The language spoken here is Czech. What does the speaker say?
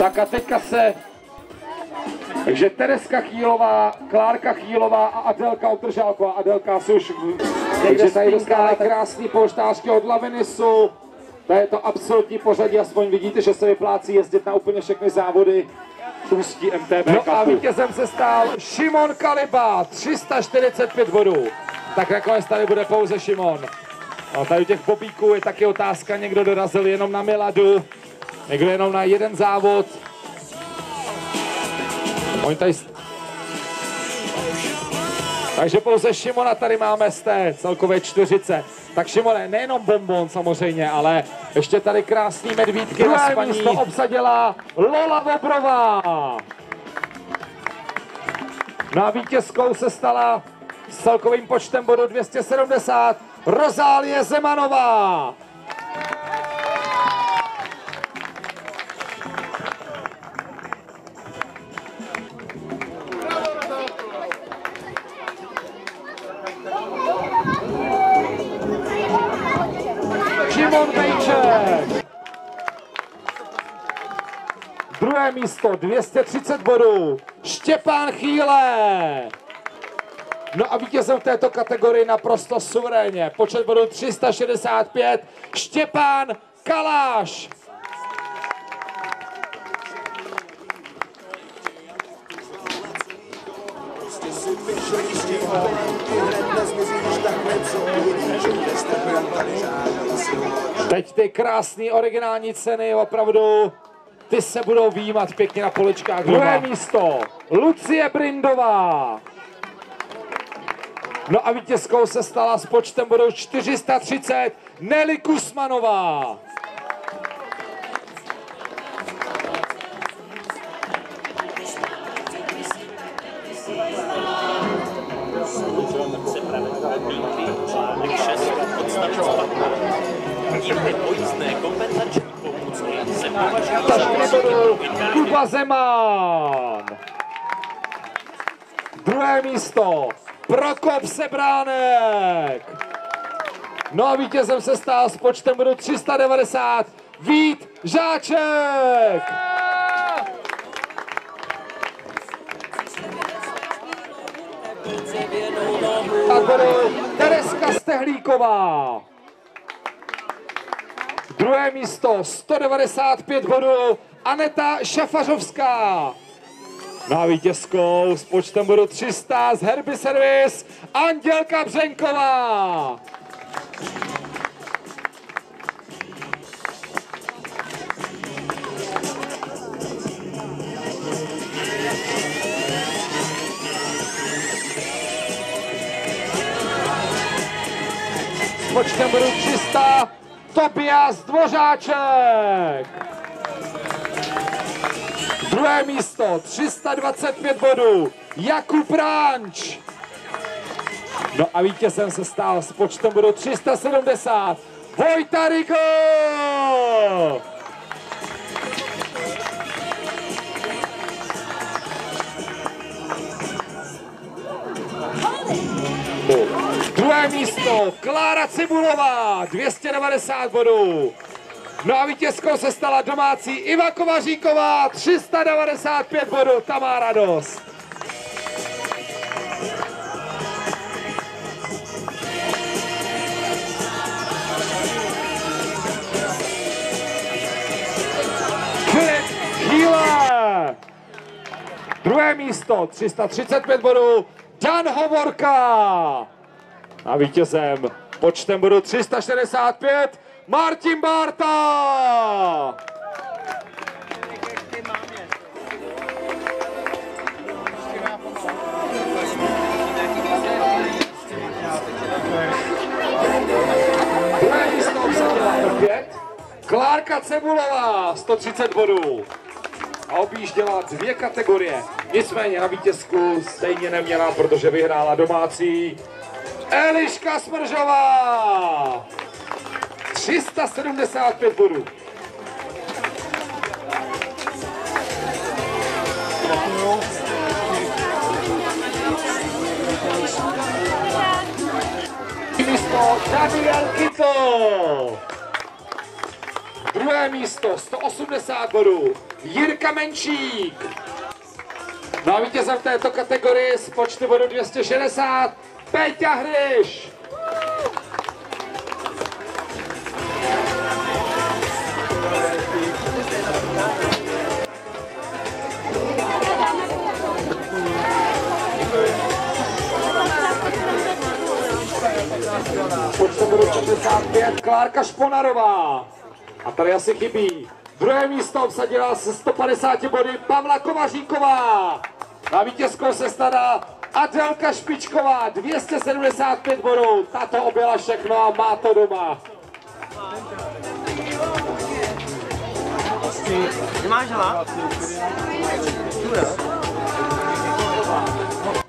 Tak a teďka se... Takže Tereska Chýlová, Klárka Chýlová a Adelka Održálková. Adelka se už... Takže tady dostávají krásný polštářky od Lavinisu. To je to absolutní pořadí, aspoň vidíte, že se vyplácí jezdit na úplně všechny závody Ústí MTB. No a vítězem se stal Šimon Kaliba, 345 bodů. Tak nakonec tady bude pouze Šimon. A tady u těch bobíků je taky otázka, někdo dorazil jenom na Miladu, někdo jenom na jeden závod. Oni tady... Takže pouze Šimona tady máme z té celkové 40. Tak Šimone, nejenom bonbon samozřejmě, ale ještě tady krásný medvídky na spaní. Druhé místo obsadila Lola Vobrová. No a vítězkou se stala s celkovým počtem bodů 270 Rozálie Zemanová. Šimon Bejček. Druhé místo 230 bodů Štěpán Chýle. No a vítězem v této kategorii naprosto suverénně. Počet bodů 365 Štěpán Kaláš. Teď ty krásné originální ceny, opravdu, ty se budou výjímat pěkně na poličkách. Druhé místo Lucie Brindová. No a vítězkou se stala s počtem bodů 430 Nelly Kusmanová. Kuba Zeman. Druhé místo Prokop Sebránek. No a vítězem se stal s počtem bodů 390 Vít Žáček. A bodů Tereska Stehlíková. Druhé místo 195 bodů Aneta Šafařovská. No a vítězkou s počtem bodů 300 z Herby Service Andělka Břenková. S počtem bodů 300 Tobias Dvořáček. Druhé místo 325 bodů Jakub Ránč. No a vítězem se stal s počtem bodů 370 Vojta Rigo. Druhé místo Klára Cibulová, 290 bodů. No a vítězkou se stala domácí Iva Kovaříková, 395 bodů, ta má radost. Filip Chýle. Druhé místo, 335 bodů, Dan Hovorka. A vítězem počtem bodů 365 Martin Bárta. Druhé místo obsadila opět Klárka Cebulová, 130 bodů. A objížděla dvě kategorie. Nicméně na vítězku stejně neměla, protože vyhrála domácí Eliška Smržová. 375 bodů. Místo Daniel Kytl. Druhé místo 180 bodů Jirka Menčík. No a vítězem této kategorii s počtu bodů 260 Péťa Hryš. Počtem bodů 75 Klárka Šponarová. A tady asi chybí. Druhé místo obsadila se 150 body Pavla Kovaříková. Na vítězkou se stala Adelka Špičková, 275 bodů. Tato objela všechno a má to doma. Nemáš hlad?